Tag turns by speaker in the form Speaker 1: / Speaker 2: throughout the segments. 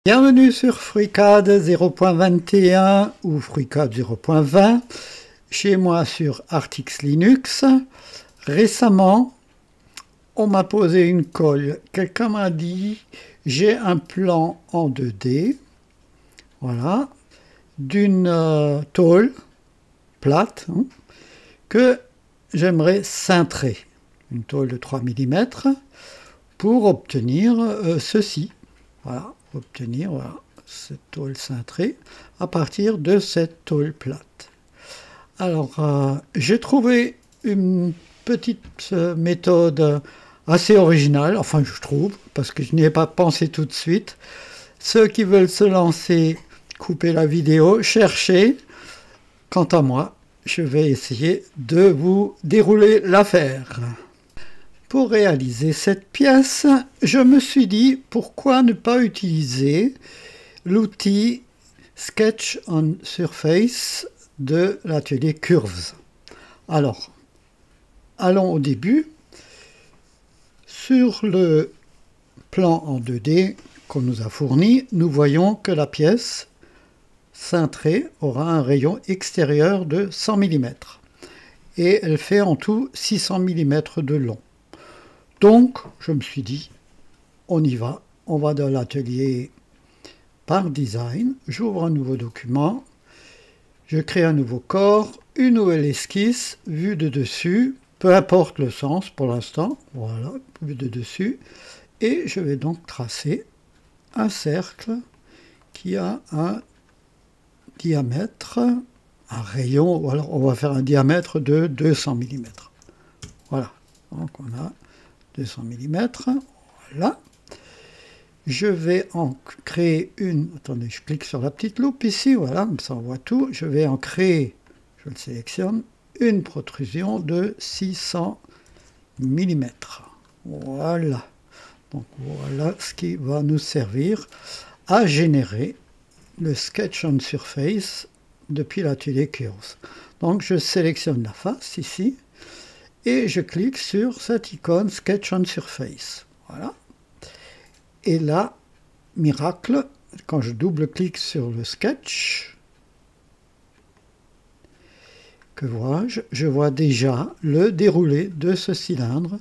Speaker 1: Bienvenue sur FreeCAD 0.21 ou FreeCAD 0.20, chez moi sur Artix Linux. Récemment, on m'a posé une colle. Quelqu'un m'a dit, j'ai un plan en 2D, voilà, d'une tôle plate que j'aimerais cintrer, une tôle de 3 mm, pour obtenir ceci, voilà. Obtenir cette tôle cintrée à partir de cette tôle plate. Alors, j'ai trouvé une petite méthode assez originale, enfin je trouve, parce que je n'y ai pas pensé tout de suite. Ceux qui veulent se lancer, coupez la vidéo, cherchez. Quant à moi, je vais essayer de vous dérouler l'affaire. Pour réaliser cette pièce, je me suis dit pourquoi ne pas utiliser l'outil Sketch on Surface de l'atelier Curves. Alors, allons au début. Sur le plan en 2D qu'on nous a fourni, nous voyons que la pièce cintrée aura un rayon extérieur de 100 mm et elle fait en tout 600 mm de long. Donc, je me suis dit, on y va, on va dans l'atelier par design, j'ouvre un nouveau document, je crée un nouveau corps, une nouvelle esquisse, vue de dessus, peu importe le sens pour l'instant, voilà, vue de dessus, et je vais donc tracer un cercle qui a un diamètre, un rayon, ou alors on va faire un diamètre de 200 mm. Voilà, donc on a 200 mm, voilà. Je vais en créer une, attendez, je clique sur la petite loupe ici, voilà, comme ça on voit tout. Je vais en créer, je le sélectionne, une protrusion de 600 mm. Voilà. Donc voilà ce qui va nous servir à générer le Sketch on Surface depuis l'atelier Curves. Donc je sélectionne la face ici, et je clique sur cette icône Sketch on Surface. Voilà. Et là, miracle, quand je double-clique sur le sketch, que vois-je? Je vois déjà le déroulé de ce cylindre.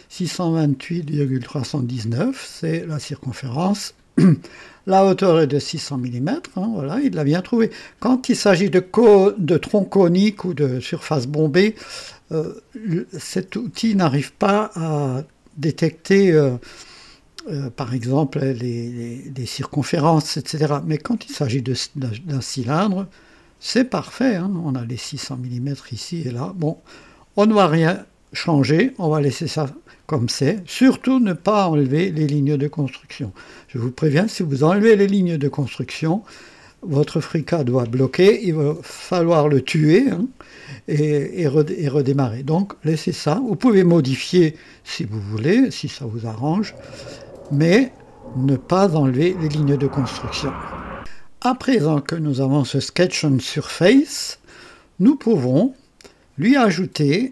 Speaker 1: 628,319, c'est la circonférence. La hauteur est de 600 mm, voilà, il l'a bien trouvé. Quand il s'agit de troncs coniques ou de surfaces bombées, cet outil n'arrive pas à détecter, par exemple, les circonférences, etc. Mais quand il s'agit d'un cylindre, c'est parfait, on a les 600 mm ici et là. Bon, on ne va rien changer, on va laisser ça comme c'est. Surtout ne pas enlever les lignes de construction. Je vous préviens, si vous enlevez les lignes de construction, votre FreeCAD doit bloquer, il va falloir le tuer et redémarrer. Donc laissez ça, vous pouvez modifier si vous voulez, si ça vous arrange, mais ne pas enlever les lignes de construction. À présent que nous avons ce Sketch on Surface, nous pouvons lui ajouter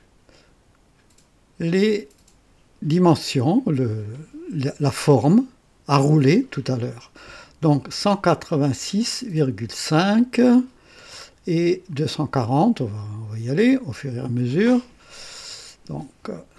Speaker 1: les dimensions, la forme à rouler tout à l'heure. Donc 186,5 et 240, on va y aller au fur et à mesure. Donc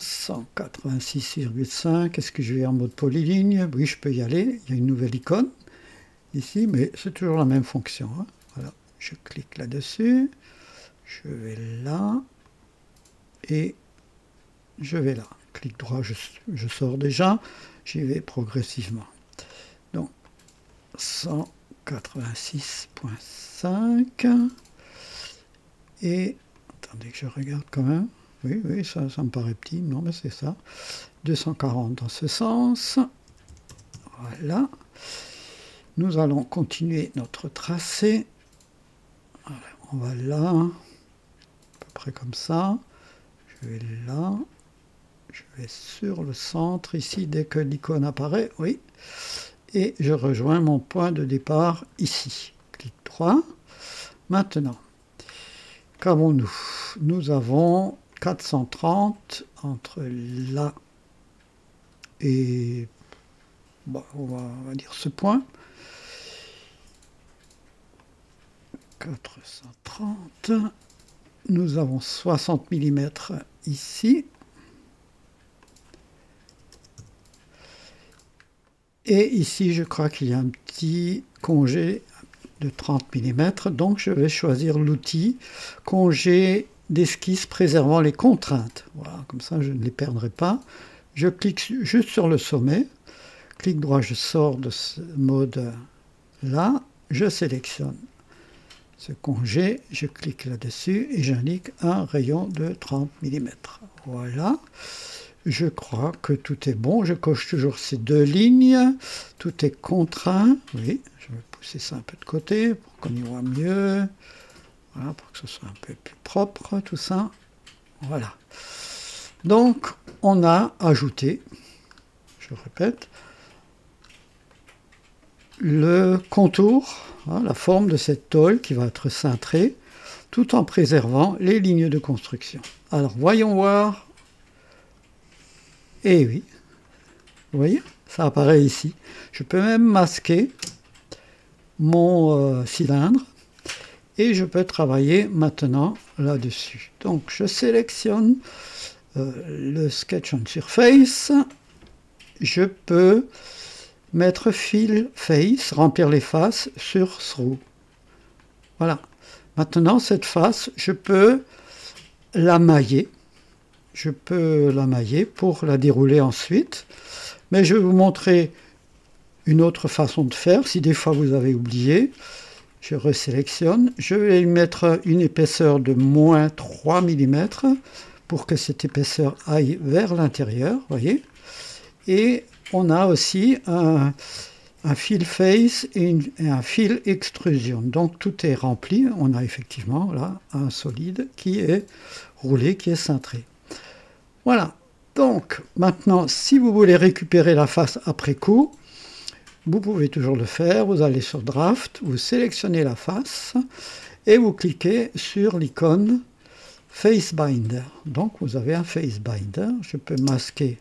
Speaker 1: 186,5, est-ce que je vais en mode polyligne? Oui, je peux y aller, il y a une nouvelle icône ici, mais c'est toujours la même fonction. Voilà, je clique là-dessus, je vais là, et je vais là. Clic droit, je sors déjà, j'y vais progressivement. Donc 186,5 et attendez que je regarde quand même. Oui, ça me paraît petit, non mais c'est ça. 240 dans ce sens. Voilà. Nous allons continuer notre tracé. Voilà, on va là, à peu près comme ça. Je vais là. Je vais sur le centre ici dès que l'icône apparaît, oui. Et je rejoins mon point de départ ici. Clic droit. Maintenant, qu'avons-nous? Nous avons 430 entre là et, bon, on va dire ce point. 430. Nous avons 60 mm ici. Et ici, je crois qu'il y a un petit congé de 30 mm. Donc, je vais choisir l'outil congé d'esquisse préservant les contraintes. Voilà, comme ça, je ne les perdrai pas. Je clique juste sur le sommet. Clic droit, je sors de ce mode-là. Je sélectionne ce congé, je clique là-dessus et j'indique un rayon de 30 mm. Voilà. Je crois que tout est bon. Je coche toujours ces deux lignes. Tout est contraint. Oui, je vais pousser ça un peu de côté pour qu'on y voit mieux. Voilà, pour que ce soit un peu plus propre, tout ça. Voilà. Donc, on a ajouté, je répète, le contour, hein, la forme de cette tôle qui va être cintrée, tout en préservant les lignes de construction. Alors, voyons voir. Et oui, vous voyez, ça apparaît ici. Je peux même masquer mon cylindre et je peux travailler maintenant là-dessus. Donc, je sélectionne le Sketch on Surface. Je peux mettre Fill Face, remplir les faces sur Through. Voilà. Maintenant, cette face, je peux la mailler. Je peux la mailler pour la dérouler ensuite. Mais je vais vous montrer une autre façon de faire. Si des fois vous avez oublié, je resélectionne. Je vais lui mettre une épaisseur de moins 3 mm pour que cette épaisseur aille vers l'intérieur. Voyez. Et on a aussi un fill face et un fill extrusion. Donc tout est rempli. On a effectivement là un solide qui est roulé, qui est cintré. Voilà. Donc maintenant, si vous voulez récupérer la face après coup, vous pouvez toujours le faire. Vous allez sur Draft, vous sélectionnez la face et vous cliquez sur l'icône Face Binder. Donc vous avez un Face Binder. Je peux masquer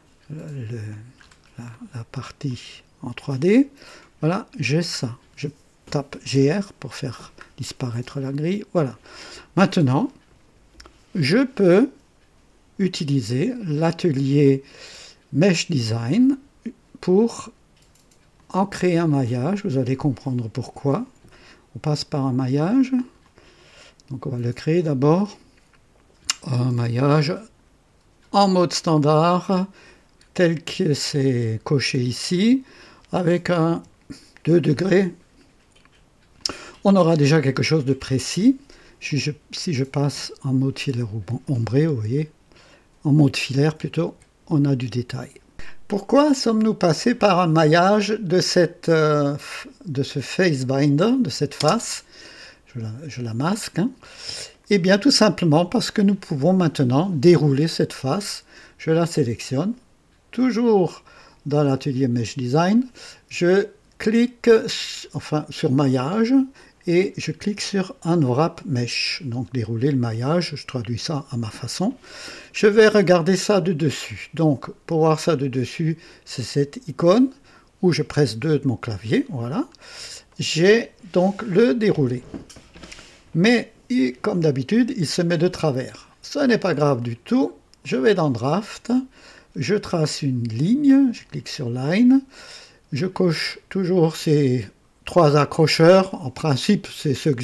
Speaker 1: la partie en 3D. Voilà, j'ai ça. Je tape GR pour faire disparaître la grille. Voilà. Maintenant, je peux utiliser l'atelier Mesh Design pour en créer un maillage. Vous allez comprendre pourquoi. On passe par un maillage. Donc on va le créer d'abord. Un maillage en mode standard, tel que c'est coché ici, avec un 2 degrés. On aura déjà quelque chose de précis. Si je passe en mode filaire ou ombré, vous voyez, en mode filaire plutôt, on a du détail. Pourquoi sommes-nous passés par un maillage de ce face binder, de cette face? Je la masque. Hein. Eh bien, tout simplement parce que nous pouvons maintenant dérouler cette face. Je la sélectionne. Toujours dans l'atelier Mesh Design, je clique sur maillage et je clique sur Unwrap Mesh. Donc dérouler le maillage, je traduis ça à ma façon. Je vais regarder ça de dessus. Donc pour voir ça de dessus, c'est cette icône où je presse 2 de mon clavier. Voilà. J'ai donc le déroulé. Mais comme d'habitude, il se met de travers. Ce n'est pas grave du tout. Je vais dans Draft. Je trace une ligne, je clique sur Line, je coche toujours ces 3 accrocheurs, en principe c'est ce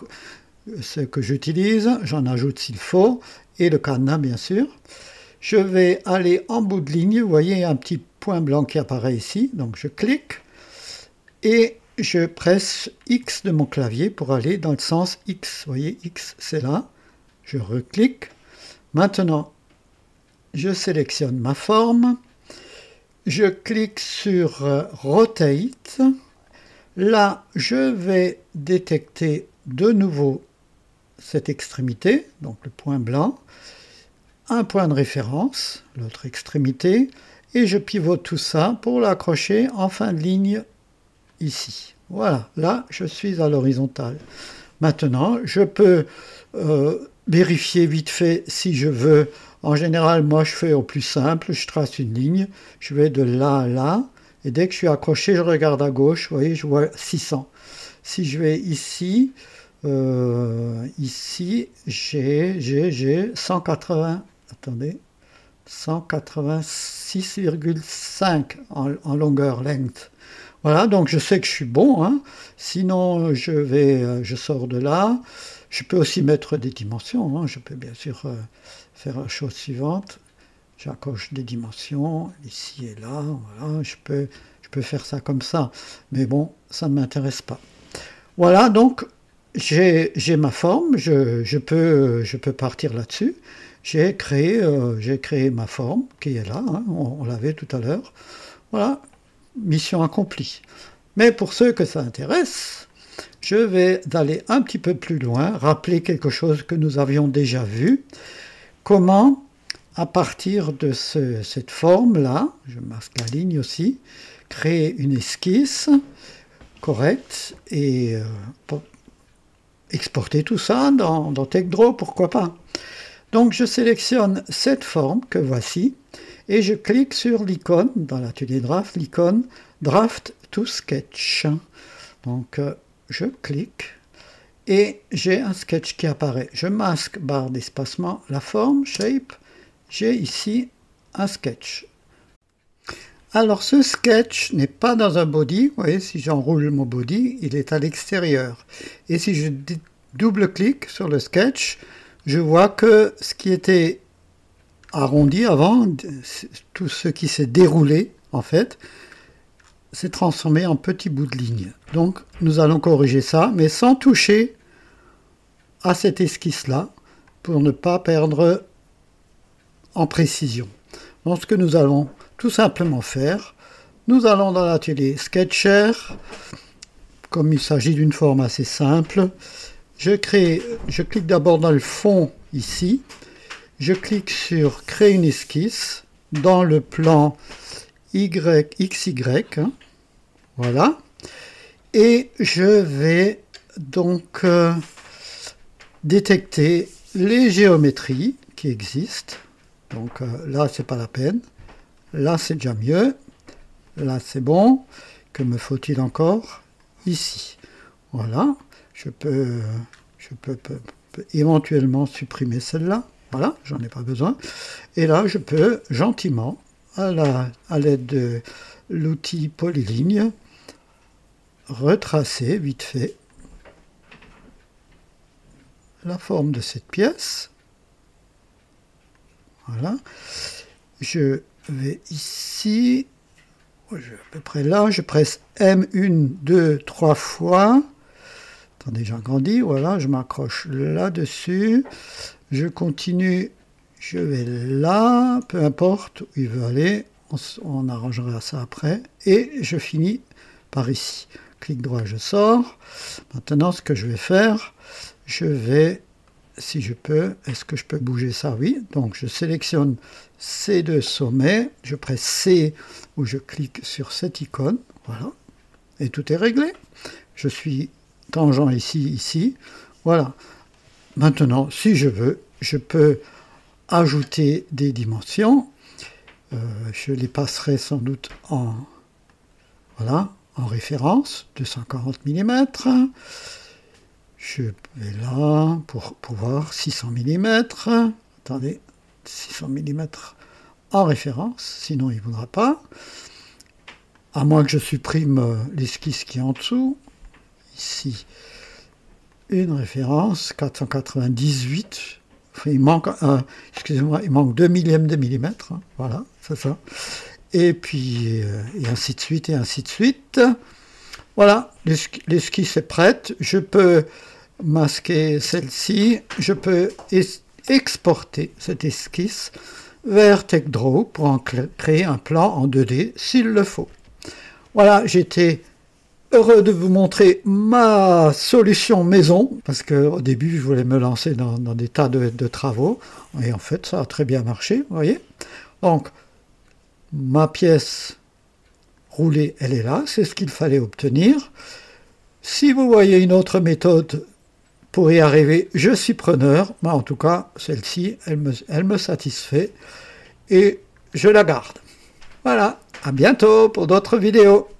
Speaker 1: que j'utilise, j'en ajoute s'il faut, et le cadenas bien sûr. Je vais aller en bout de ligne, vous voyez un petit point blanc qui apparaît ici, donc je clique, et je presse X de mon clavier pour aller dans le sens X, vous voyez X c'est là, je reclique, maintenant je sélectionne ma forme, je clique sur Rotate. Là, je vais détecter de nouveau cette extrémité, donc le point blanc, un point de référence, l'autre extrémité, et je pivote tout ça pour l'accrocher en fin de ligne ici. Voilà, là, je suis à l'horizontale. Maintenant, je peux vérifier vite fait si je veux. En général, moi, je fais au plus simple, je trace une ligne, je vais de là à là, et dès que je suis accroché, je regarde à gauche, vous voyez, je vois 600. Si je vais ici, Ici, j'ai 180, attendez, 186,5 en longueur, length. Voilà, donc je sais que je suis bon, hein. Sinon, je sors de là. Je peux aussi mettre des dimensions, hein. Je peux bien sûr faire la chose suivante. J'accroche des dimensions, ici et là, voilà, je peux faire ça comme ça. Mais bon, ça ne m'intéresse pas. Voilà, donc j'ai ma forme, je peux partir là-dessus. J'ai créé ma forme qui est là, hein, on l'avait tout à l'heure. Voilà, mission accomplie. Mais pour ceux que ça intéresse, je vais aller un petit peu plus loin, rappeler quelque chose que nous avions déjà vu. Comment, à partir de cette forme-là, je masque la ligne aussi, créer une esquisse correcte et exporter tout ça dans TechDraw, pourquoi pas. Donc je sélectionne cette forme que voici et je clique sur l'icône, dans l'atelier Draft, l'icône Draft to Sketch. Donc je clique et j'ai un sketch qui apparaît. Je masque barre d'espacement, la forme, shape, j'ai ici un sketch. Alors ce sketch n'est pas dans un body, vous voyez, si j'enroule mon body, il est à l'extérieur. Et si je double-clique sur le sketch, je vois que ce qui était arrondi avant, tout ce qui s'est déroulé en fait, s'est transformé en petits bouts de ligne. Donc nous allons corriger ça, mais sans toucher à cette esquisse-là, pour ne pas perdre en précision. Donc ce que nous allons tout simplement faire, nous allons dans l'atelier Sketcher, comme il s'agit d'une forme assez simple, je clique d'abord dans le fond ici, je clique sur créer une esquisse dans le plan XY, hein, voilà, et je vais donc détecter les géométries qui existent. Donc là c'est pas la peine, là c'est déjà mieux, là c'est bon, que me faut-il encore? Ici, voilà, je peux éventuellement supprimer celle-là, voilà, j'en ai pas besoin, et là je peux gentiment, à l'aide de l'outil polyligne, retracer vite fait la forme de cette pièce. Voilà, je vais ici, à peu près là, je presse M 1, 2, 3 fois. Attendez, j'agrandis, voilà, je m'accroche là-dessus. Je continue, je vais là, peu importe où il veut aller, on arrangera ça après. Et je finis par ici. Clic droit, je sors. Maintenant, ce que je vais faire, je vais... Si je peux, est-ce que je peux bouger ça? Oui. Donc je sélectionne ces deux sommets, je presse C ou je clique sur cette icône, voilà, et tout est réglé. Je suis tangent ici, ici, voilà. Maintenant, si je veux, je peux ajouter des dimensions. Je les passerai sans doute en, voilà, en référence, 240 mm. Je vais là pour voir 600 mm. Attendez, 600 mm en référence, sinon il ne voudra pas. À moins que je supprime l'esquisse qui est en dessous. Ici, une référence, 498. Enfin, il manque, excusez-moi, il manque 2 millièmes de millimètre. Hein, voilà, c'est ça. Et puis, et ainsi de suite, et ainsi de suite. Voilà, l'esquisse est prête. Je peux masquer celle-ci. Je peux exporter cette esquisse vers TechDraw pour en créer un plan en 2D s'il le faut. Voilà, j'étais heureux de vous montrer ma solution maison, parce qu'au début, je voulais me lancer dans des tas de travaux, et en fait, ça a très bien marché, vous voyez. Donc, ma pièce roulée, elle est là, c'est ce qu'il fallait obtenir. Si vous voyez une autre méthode pour y arriver, je suis preneur, mais en tout cas, celle-ci, elle me satisfait, et je la garde. Voilà, à bientôt pour d'autres vidéos.